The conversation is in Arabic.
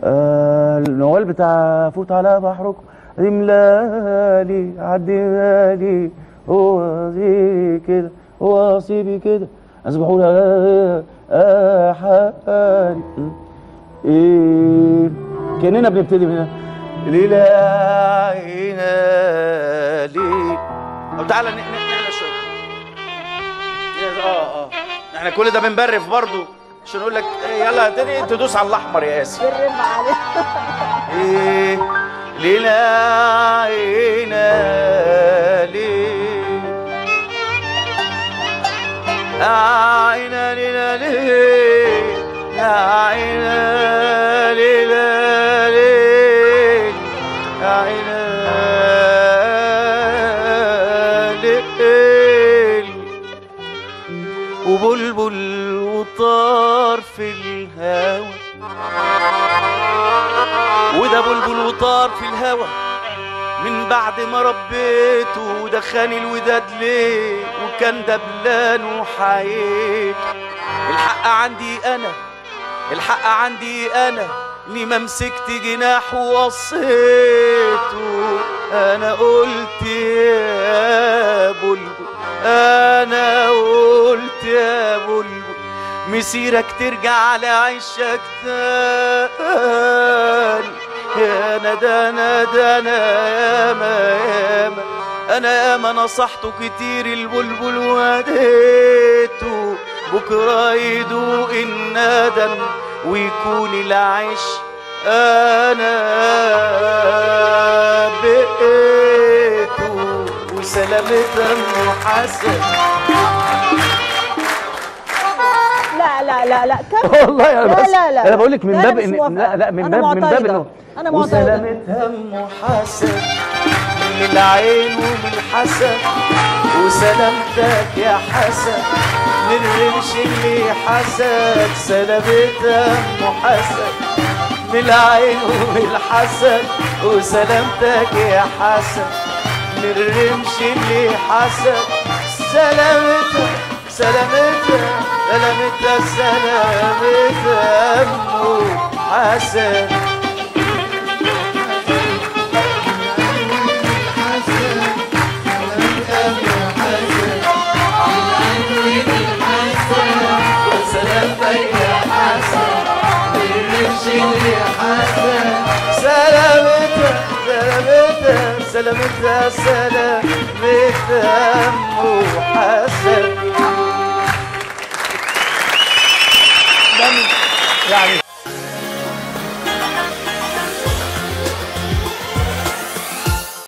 النوال بتاع فوت على بحركم املالي عديالي هو زي كده هو سيبي كده اصبحوا لها حالي. ايه كاننا بنبتدي من هنا ليلة عينا ليه. طب تعالى نعلى شويه. احنا كل ده بنبرف برضو عشان نقول لك يلا تاني تدوس على الاحمر يا اسف. برم عليه. ايه ليلة عينا ليه عينا ليلة ليه عينا ليلة ليه عينا ليل وبلبل وطار في الهوى وده بلبل وطار في الهوى من بعد ما ربيته ودخاني الوداد ليه وكان دبلان وحييت. الحق عندي انا الحق عندي انا لما مسكت جناح ووصيته. انا قلت يا بلبل انا قلت يا بلبل مسيرك ترجع على عشك تاني. يا ندى ياما انا ياما نصحته كتير البلبل واديته بكره يدوق الندم ويكون العيش انا بقيته وسلامة ام حسن. لا والله انا بس لا انا بقول لك من باب ان لا من باب انه انا معترضه. وسلامة ام حسن من العين ومن الحسن وسلامتك يا حسن من الرمش اللي حسن. سلامة ام حسن من العين ومن الحسن وسلامتك يا حسن من الرمش اللي حسن. سلامتك سلامتك سلامتك سلامتك ام حسن. سلامتها سلامتها ام حسن. يعني